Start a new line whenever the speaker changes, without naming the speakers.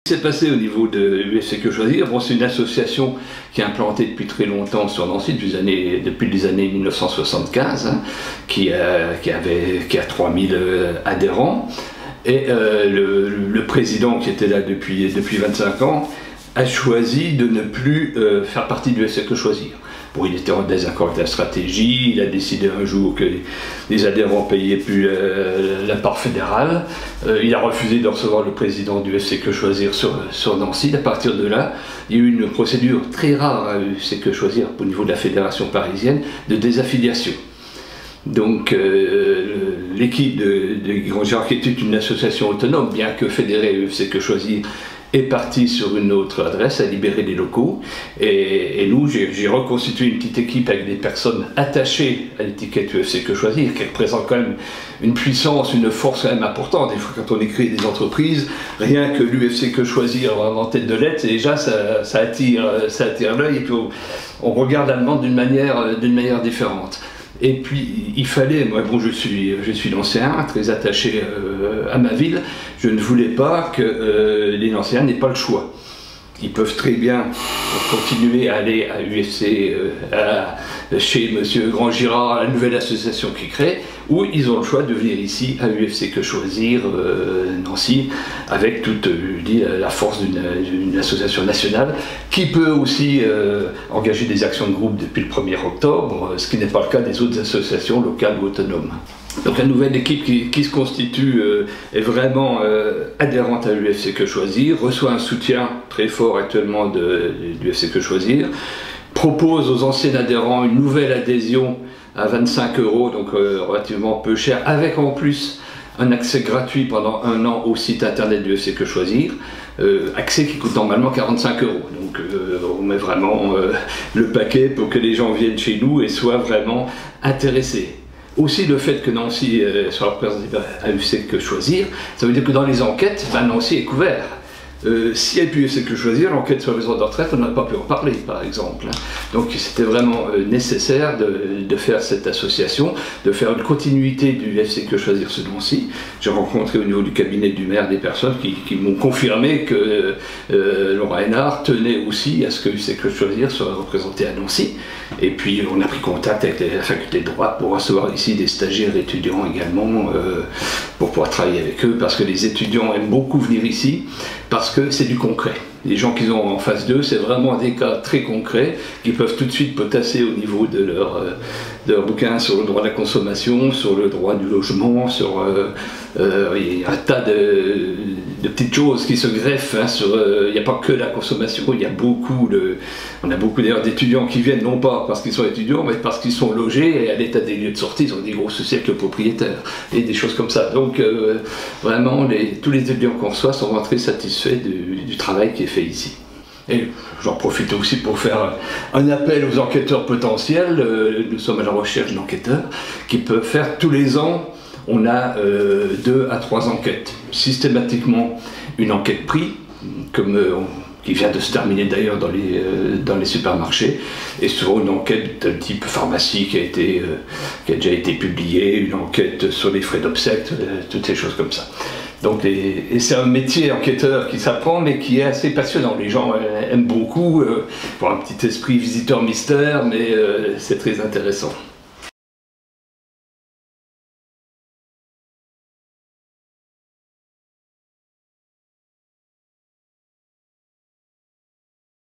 Ce qui s'est passé au niveau de UFC Que Choisir, bon, c'est une association qui est implantée depuis très longtemps sur Nancy, depuis les années 1975, hein, qui a 3000 adhérents. Et le président qui était là depuis 25 ans a choisi de ne plus faire partie du UFC Que Choisir. Bon, il était en désaccord avec la stratégie, il a décidé un jour que les adhérents ne payaient plus la part fédérale. Il a refusé de recevoir le président du UFC Que Choisir sur Nancy. À partir de là, il y a eu une procédure très rare à UFC Que Choisir au niveau de la fédération parisienne de désaffiliation. Donc l'équipe de Grand Girard, qui était une association autonome, bien que fédérée à UFC Que Choisir, est parti sur une autre adresse, a libéré des locaux, et nous, j'ai reconstitué une petite équipe avec des personnes attachées à l'étiquette UFC Que Choisir, qui représente quand même une puissance, une force quand même importante. Des fois, quand on écrit des entreprises, rien que l'UFC Que Choisir en tête de lettre, déjà ça attire l'œil, et puis on regarde la demande d'une manière différente. Et puis, il fallait, moi bon, je suis Nancéen, très attaché à ma ville, je ne voulais pas que les Nancéens n'aient pas le choix. Ils peuvent très bien continuer à aller à UFC, chez M. Grand Girard, la nouvelle association qui crée, ou ils ont le choix de venir ici à UFC Que Choisir, Nancy, avec toute la force d'une association nationale qui peut aussi engager des actions de groupe depuis le 1er octobre, ce qui n'est pas le cas des autres associations locales ou autonomes. Donc la nouvelle équipe qui se constitue est vraiment adhérente à l'UFC Que Choisir, reçoit un soutien très fort actuellement du UFC Que Choisir, propose aux anciens adhérents une nouvelle adhésion à 25 €, donc relativement peu cher, avec en plus un accès gratuit pendant 1 an au site internet du UFC Que Choisir, accès qui coûte normalement 45 €. Donc on met vraiment le paquet pour que les gens viennent chez nous et soient vraiment intéressés. Aussi le fait que Nancy soit représentée à UFC Que Choisir, ça veut dire que dans les enquêtes, Nancy est couvert. Si elle UFC Que Choisir, l'enquête sur les maisons de retraite, on n'aurait pas pu en parler, par exemple. Donc c'était vraiment nécessaire de faire cette association, de faire une continuité du UFC Que Choisir sur Nancy. J'ai rencontré au niveau du cabinet du maire des personnes qui m'ont confirmé que Laura Hénard tenait aussi à ce que UFC Que Choisir soit représenté à Nancy. Et puis on a pris contact avec la faculté de droit pour recevoir ici des stagiaires étudiants également, pour pouvoir travailler avec eux, parce que les étudiants aiment beaucoup venir ici, parce que c'est du concret. Les gens qu'ils ont en face d'eux, c'est vraiment des cas très concrets qui peuvent tout de suite potasser au niveau de leur bouquin sur le droit de la consommation, sur le droit du logement, sur il y a un tas de petites choses qui se greffent, hein, il n'y a pas que la consommation, il y a on a beaucoup d'ailleurs d'étudiants qui viennent non pas parce qu'ils sont étudiants, mais parce qu'ils sont logés et à l'état des lieux de sortie, ils ont des gros soucis avec le propriétaire et des choses comme ça. Donc vraiment, tous les étudiants qu'on reçoit sont vraiment très satisfaits du travail qui est fait ici. Et j'en profite aussi pour faire un appel aux enquêteurs potentiels. Nous sommes à la recherche d'enquêteurs qui peuvent faire tous les ans. On a 2 à 3 enquêtes. Systématiquement une enquête prix, qui vient de se terminer d'ailleurs dans les supermarchés, et souvent une enquête de type pharmacie qui a déjà été publiée, une enquête sur les frais d'obsèques, toutes ces choses comme ça. Donc, et c'est un métier enquêteur qui s'apprend, mais qui est assez passionnant. Les gens aiment beaucoup, pour un petit esprit visiteur mystère, mais c'est très intéressant.